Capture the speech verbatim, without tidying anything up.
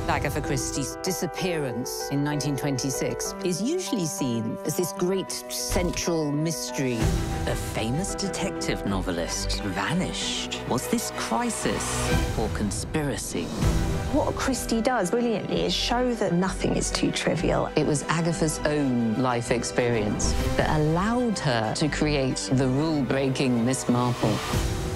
Agatha Christie's disappearance in nineteen twenty-six is usually seen as this great central mystery. The famous detective novelist vanished. Was this crisis or conspiracy? What Christie does brilliantly is show that nothing is too trivial. It was Agatha's own life experience that allowed her to create the rule-breaking Miss Marple.